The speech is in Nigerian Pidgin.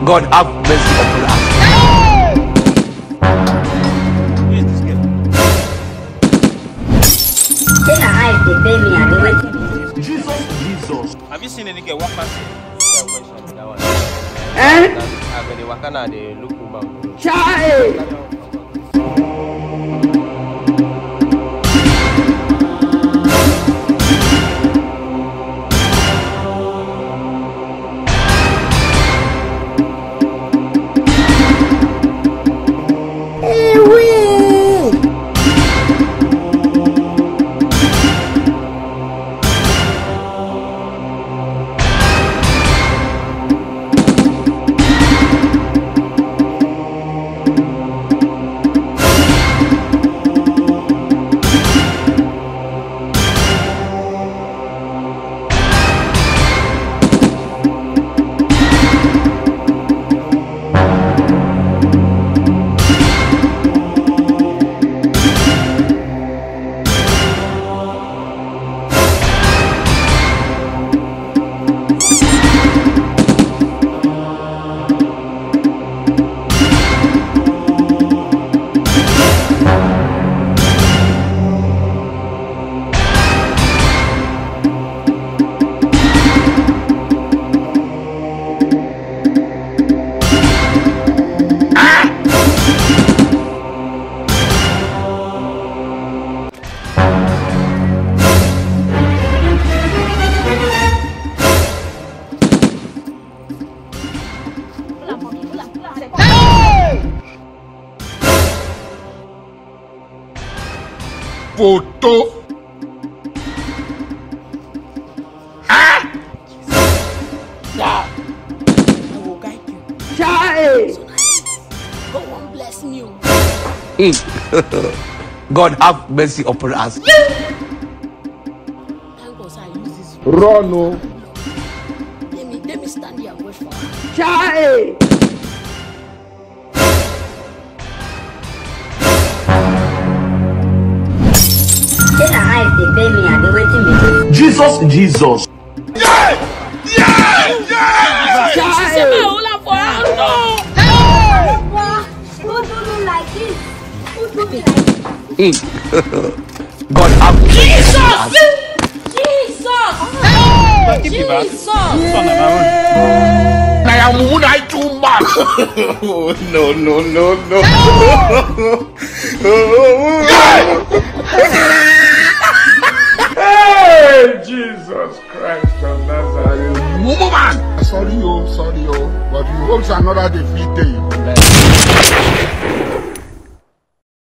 God have mercy upon us. Who is this girl? Jesus. Have you seen any girl walk past here? The Wakana, they look about. Photo. Yeah. I will guide you. Child. So nice. God won't bless me. God have mercy upon us. Thank God I use this. Run, no. Let me stand here and watch for her. Child. Jesus. She said my whole life for her. No. Who do me like this? Who do me like this? God have mercy upon us. Jesus! I am too much. Oh, no. Hey, Jesus Christ of Nazareth. Woman! Sorry, but you hope another defeat day.